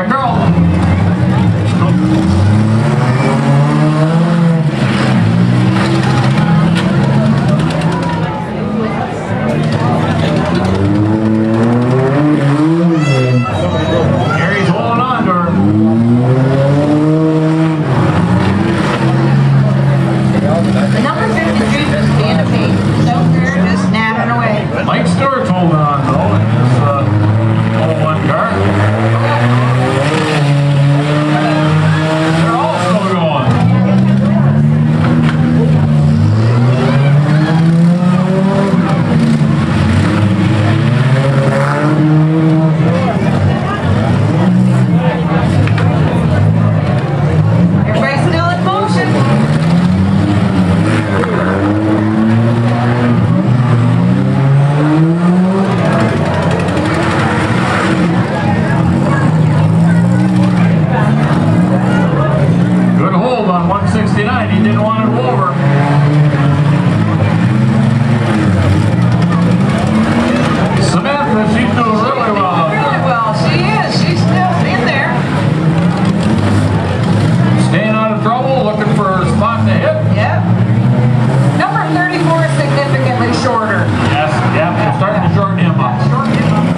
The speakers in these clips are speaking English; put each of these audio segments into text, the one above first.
right, girl. Gary's holding on to her. Number 53 is Stand of Pain. So we're just napping away. Mike Stewart's holding on though in his 01 car. They're all still going. Everybody's still in motion. Good hold on 169. He didn't want it over. Samantha, she's doing really well. Really well. She is. She's still in there. Staying out of trouble, looking for a spot to hit. Yep. Number 34 is significantly shorter. Yes, yep, they're starting to shorten him up. Short him up.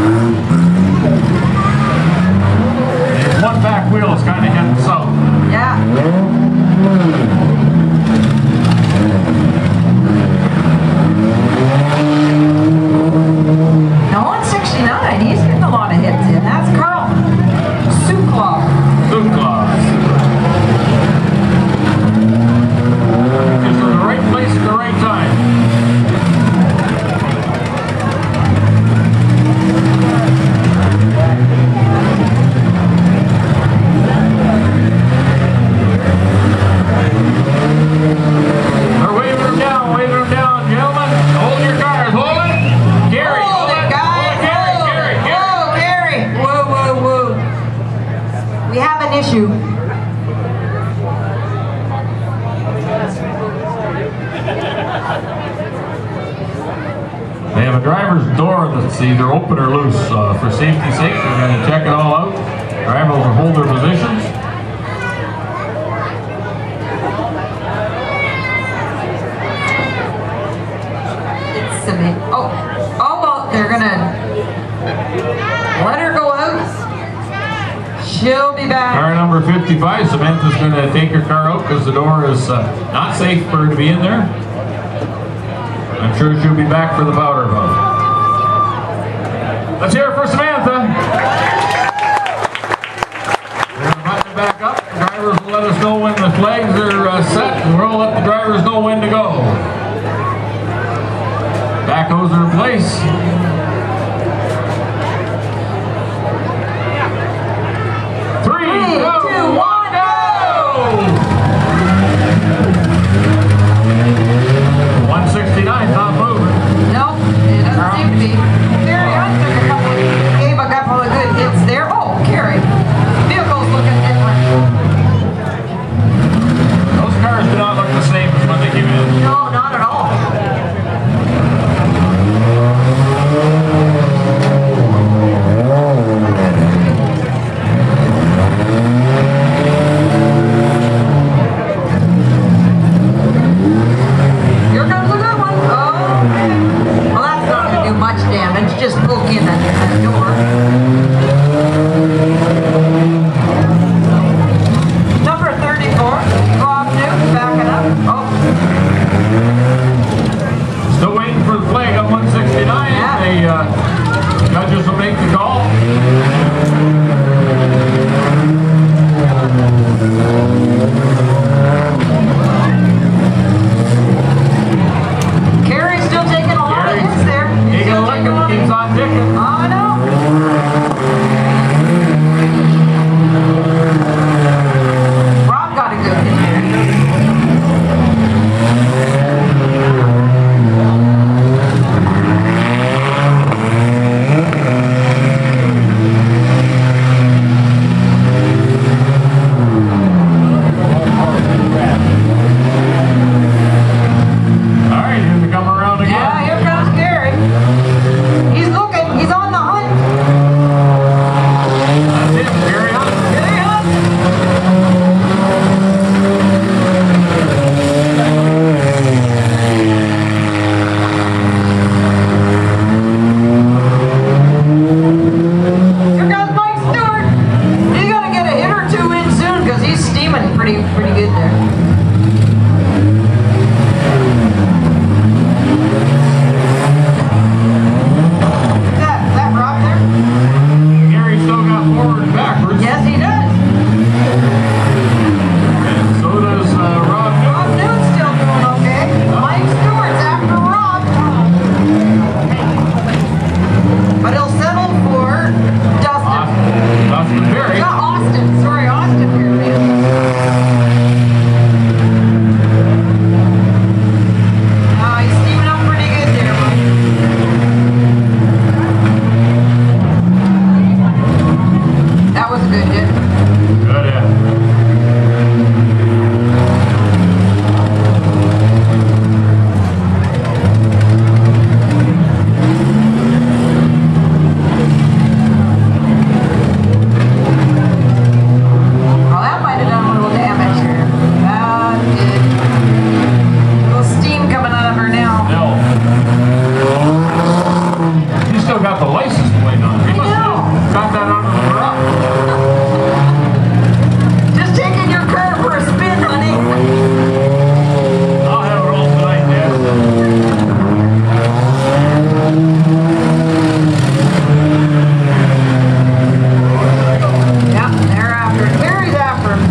His one back wheel is kind of heading south. Yeah. Now 169, he's getting a lot of hits in. That's Carl Suklaw. Soup claws. Just in the right place at the right time. They're waving them down, gentlemen. Hold your cars, hold it. Gary, hold it. Guys. Gary. Whoa, Gary. Whoa. We have an issue. They have a driver's door that's either open or loose. For safety's sake, they're going to check it all out. Drivers will hold their positions. Oh, well, they're gonna let her go out. She'll be back. Car number 55, Samantha's going to take her car out because the door is not safe for her to be in there. I'm sure she'll be back for the powder vote. Let's hear it for Samantha. We're going to button it back up. The drivers will let us know when the flags are set, and we'll let the drivers know when to go. Backhoes are in place. 3, 2, 1, go! 169, not moving. Nope, it doesn't seem to be. Carrie Hunt gave a couple of good hits there. Oh, Carrie. Vehicle's looking different. Those cars do not look the same as when they came in. No, not at all. Austin. Sorry, Austin here, man. Oh, he's steaming up pretty good there, bud. That was a good hit. Good hit. Well, that might have done a little damage here. That did. A little steam coming out of her now. No. You still got the license plate on. You must have got that out of the truck. Just taking your car for a spin, honey. I'll have it all tonight, Dad. Yep, they're after him. Terry's after him.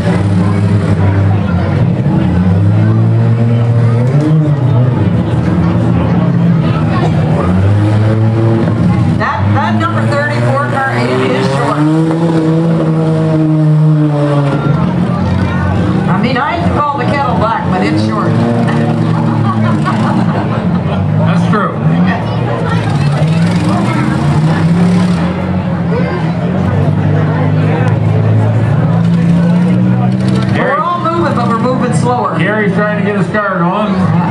That number 34 car, it is short. I mean, I hate to call the kettle black, but it's short. That's true. We're all moving, but we're moving slower. Gary's trying to get his car going.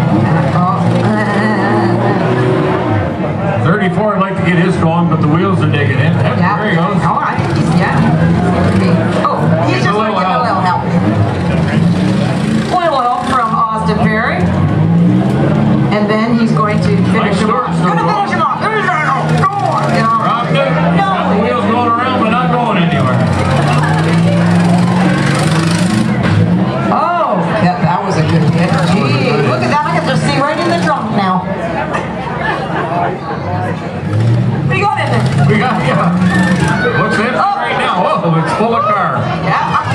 34 would like to get his going, but the wheels are digging in. Yep, Yeah. there he goes. Oh, I think he's, oh, he's Needs a just like little getting a little help. Little help from Austin Perry. And then he's going to finish him off. Stewart's still Gonna finish him off. There you go. Go on. You know. Rob Dick, got the wheels going around, but not going anywhere. Oh, that was a good hit. Gee, look at that. I can just see right in the trunk now. What do you got in there? We got, yeah. Looks empty right now. Oh, it's full of cars. Yeah.